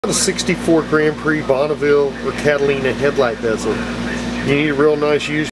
A 64 Grand Prix Bonneville or Catalina headlight bezel. You need a real nice used